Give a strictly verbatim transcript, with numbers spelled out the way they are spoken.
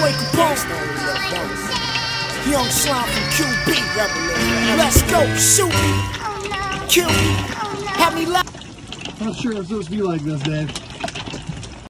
Boy Capone, young slime from Q B. Let's go, shoot me, kill me, have me laugh. I'm not sure I'm supposed to be like this, Dave.